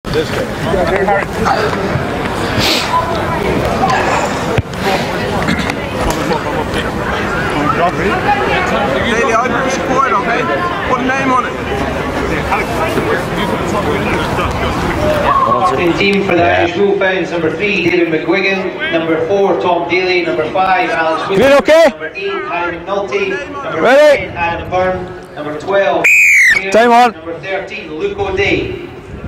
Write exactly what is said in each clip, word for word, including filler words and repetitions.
Daily, I'd push forward, okay? Put a name on it. Captain team for the Irish Wolfhounds, number three, David McGuigan, number four, Tom Daly, number five, Alex Wood, okay? number eight, Harry McNulty, number Ready? ten, Adam Byrne, number twelve, Time on. number thirteen, Luke O'Day.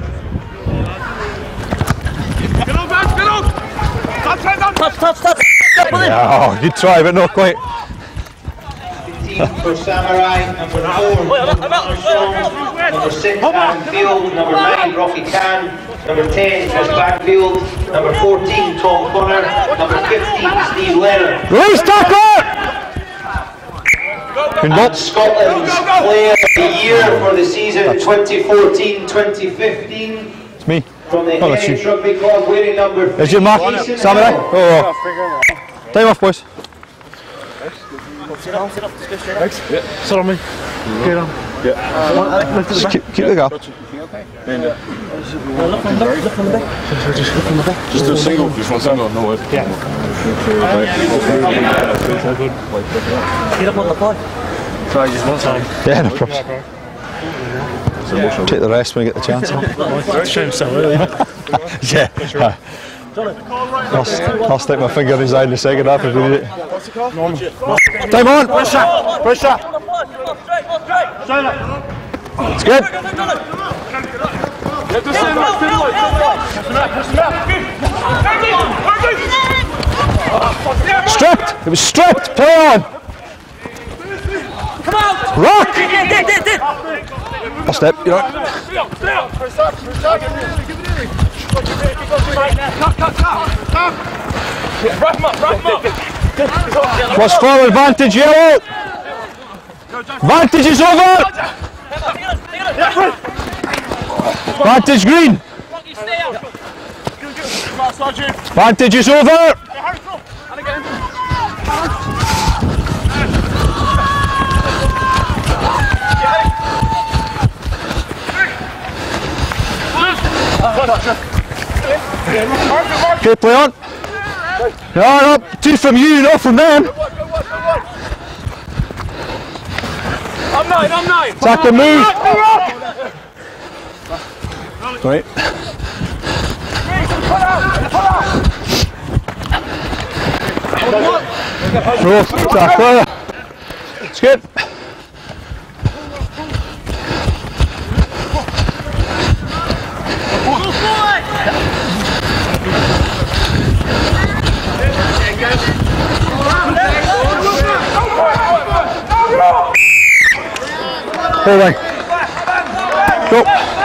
Get on, man, get on! Touch, touch, touch! Oh, good try, but not quite. Team for Samurai, number four, Armstrong, number six, Adam Field, number nine, Rocky Khan, number ten, Chris Backfield, number fourteen, Tom Connor, number fifteen, Steve Leonard. Release tackle! And Scotland's Player of the Year for the season twenty fourteen twenty fifteen. It's me. From the Oh, that's Heritage you. Rugby Club, wearing number three. There's your mark, Jason Samurai. Hill. Oh, time off, boys. Sit on me. Get on. Yeah. Just keep, keep the gap. Look from the back. Look from the back. Just do a single. Just one single. No way. Yeah. Get up on the fly. Try just one time. Yeah, no problem. Take the rest when you get the chance. Shame so early. Yeah. I'll, I'll stick my finger inside in the second half if we need it. Time on! Pressure! Pressure! It's good! Stripped! It was stripped! Play on! Rock! I'll step, you know. What's forward advantage, yellow? Vantage is over! Vantage green! Vantage is over! Okay, play on. No, no, two from you, not from them. I'm nine, I'm nine! Attack and move. Right. Roll, tackle. It's good. Hold on. Go.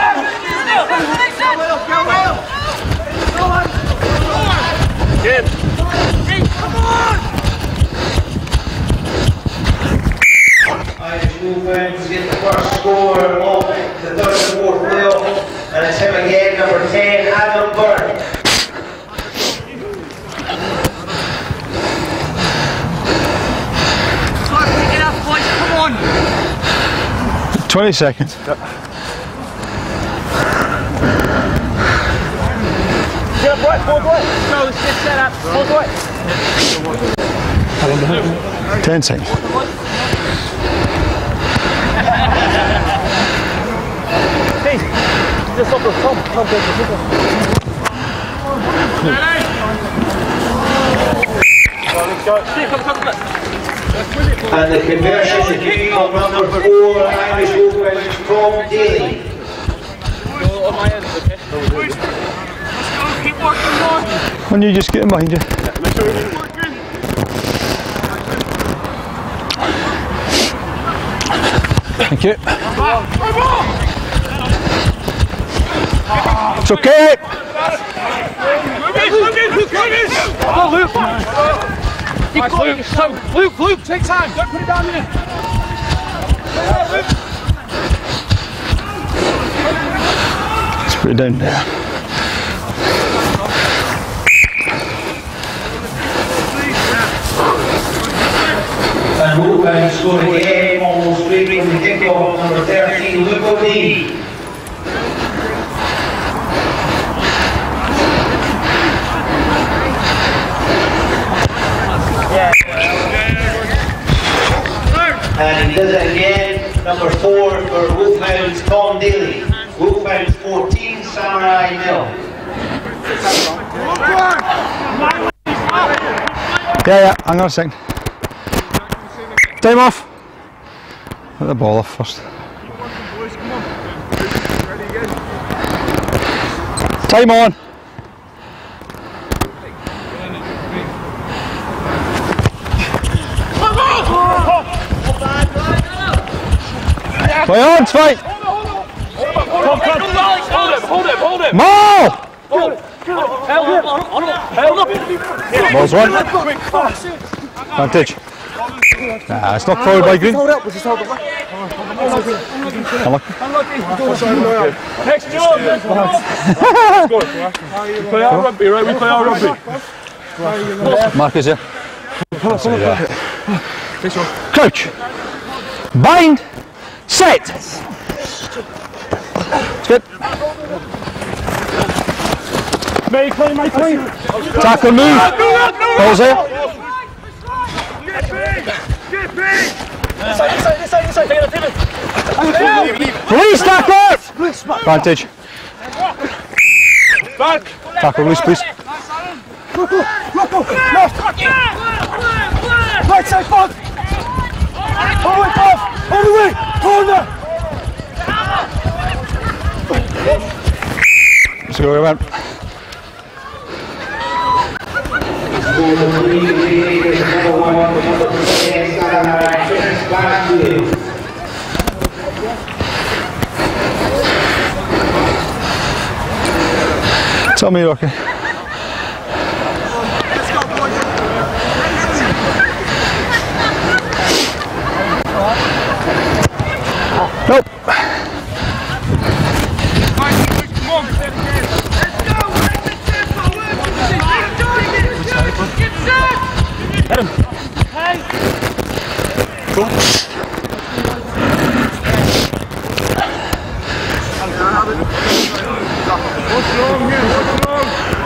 Irish Wolfhounds get the first score of the third and fourth playoff, and it's him again, number ten, Adam Byrne. twenty seconds. Get up right, forward right. No, let's get set up. Forward right. ten seconds. Hey, just off the top. Tom, go to the And the conversion is due on number four, Irish Wolfhounds, Tom Daly. When you just get him behind you. Thank you. It's okay. Keep going. Luke, Luke, take time. Don't put it down there. Let's put it down there. And Wolfhounds score again, almost leaving the kickoff, number thirteen, Luke O'Day. nine nil. Yeah, yeah, hang on a second. Time off. Get the ball off first. Time on. Play on, it's fine. Hold him, hold him, hold him. More! Hold up. Ball's one. Advantage. Nah, it's not forward by Green. Hold up, just hold up. Next job. We play our rugby, right? We play our rugby. Marcus here. Crouch. Bind. Set. It's good. May clean, may clean. Tackle move. Ball's here. Release tackle. Advantage. Back. Tackle release, please. Right side, back. Hold it off. Hold the way. Hold it. Let's go around. Tell me, okay. Nope. Let him. Cool. What's wrong here? What's wrong?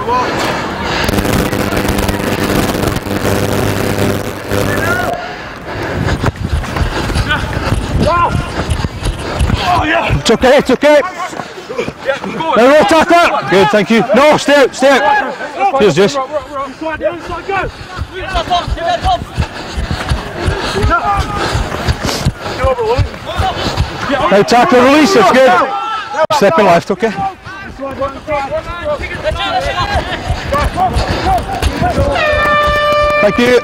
Oh yeah. It's okay, it's okay. No, no, tackle. Good, thank you. No, stay out, stay out. Here's Jess. Now tackle, release, it's good. Step in left, okay. Thank you.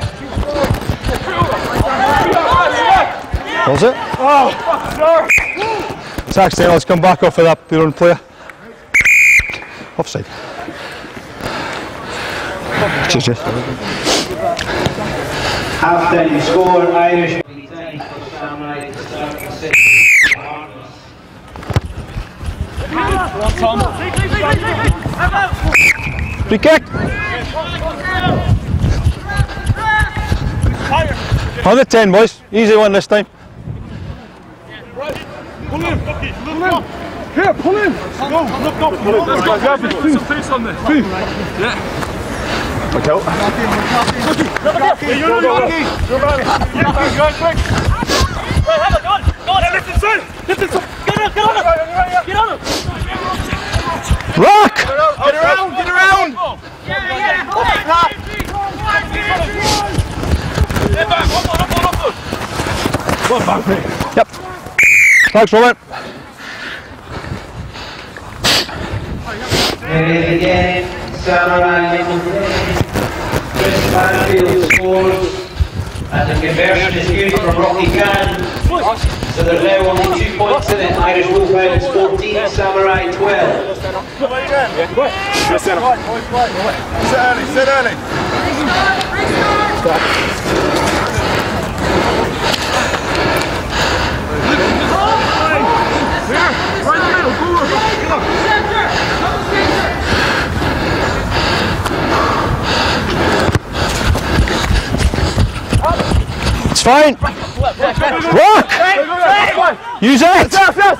Was it? Zach Taylor's come back off of that, your own player. Offside. Cheers, Jess. Half time score, Irish. Free kick. On the ten, boys. Easy one this time. Pull in. Pull in. Here, pull in. Go. Look up. Pull in. Grab his face. Face on this. Yeah. Look out. Hey, you're lucky. You're lucky. Yeah, go quick. Right, have it. Go on. Go on. Lift it, son. Lift it, son. Get on. Get on. Get on. Rock. Get around. Get around. Yeah, yeah. Get back. Up on, up on, up on. One back, mate. Yep. Thanks, Robert. And again, Samurai Chris Banfield scores, and the conversion is good from Rocky Khan. So there's now only two points in it. Irish Wolfhounds fourteen, Samurai twelve. Sit early, sit early. It's fine. Rock. Use it.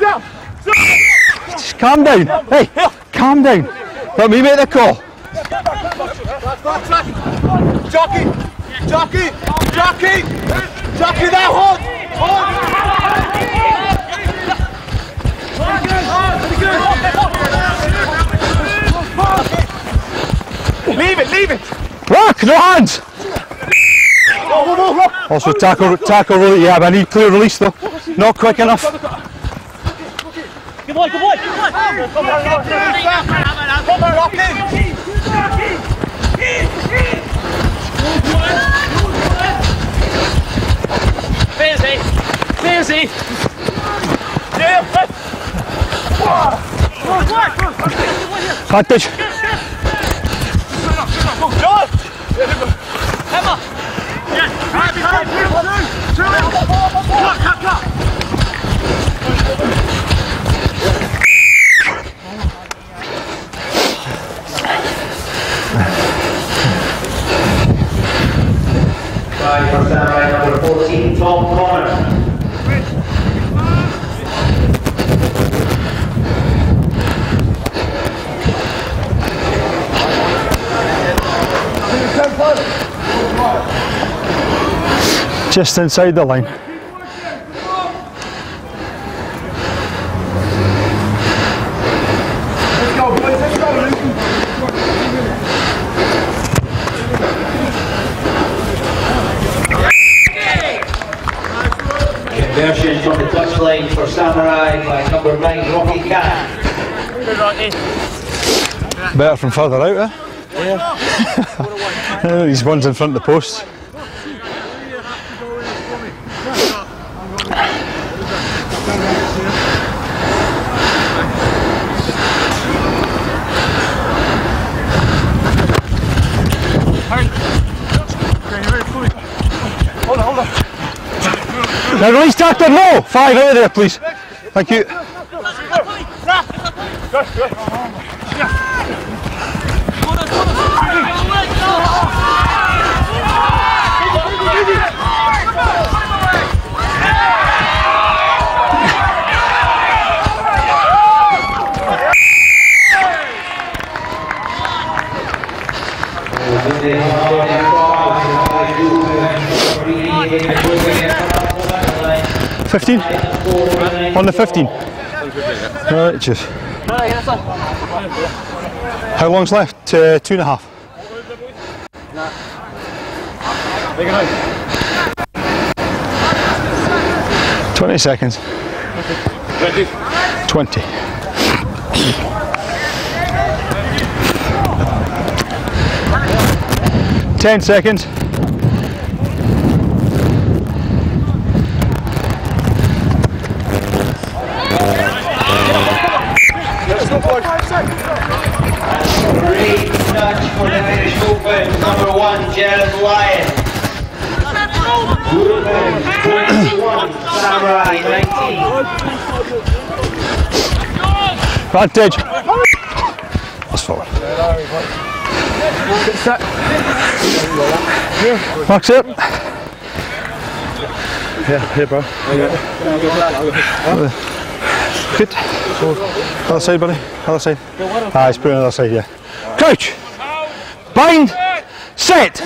Just calm down. Hey, calm down. Let me make the call. Jockey, jockey, jockey, jockey that hold. Hold. Leave it! Rock, no hands! Also tackle, tackle, release. Yeah, but I need clear release though. Not quick enough. Good boy, good boy! Come on, come on, come on, lock in! Fancy! Fancy! Advantage. Emma! Right, for Samurai number fourteen, Tom Connor. Just inside the line. Conversion from the touchline for Samurai by number nine, Rocky Khan. Better from further out, eh? Yeah. These ones in front of the post. Hold on, hold on. Now release Doctor No! Five out of there, please. Thank you. Fifteen? On the fifteen? Right, just. How long's left? Uh, two and a half. Twenty seconds. Twenty. Ten seconds. Great touch for the Irish Open, number one, Jared Lyon. Woodburn, twenty-one, Samurai, nineteen. Advantage. That's forward. Max it. Yeah, here, bro. Good. Other side, buddy. Other side. Ah, he's putting on the other side, yeah. Crouch. Bind. Set.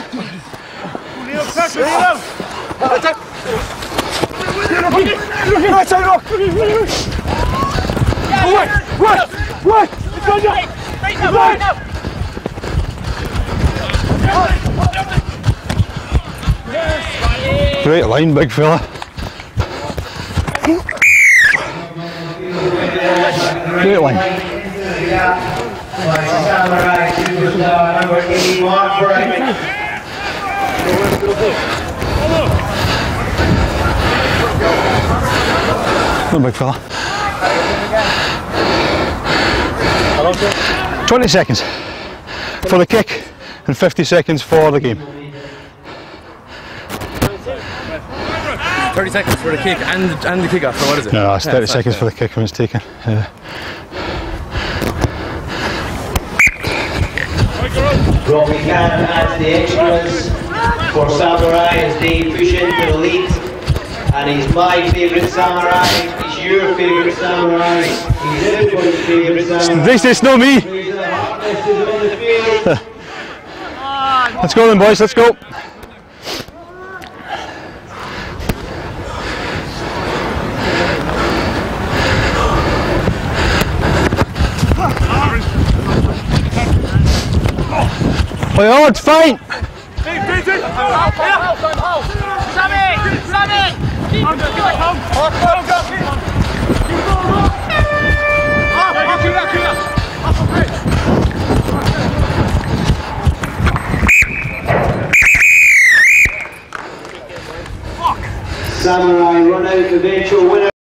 Right side rock! Right! Right! Right! Great line, big fella. Great line. Samurai superstar number eight, Mark Bryman. No big fella. Twenty seconds for the kick and fifty seconds for the game. thirty seconds for the kick and and the kick off, so what is it? No, no, it's thirty seconds for the kick when it's taken. Yeah. Robbie Cannon adds the extras for Samurai as they push into the lead. And he's my favourite Samurai, he's your favourite Samurai, he's everybody's favourite Samurai. This is not me. Let's go then, boys, let's go. Play hard, fight! Samurai run out, eventual winner.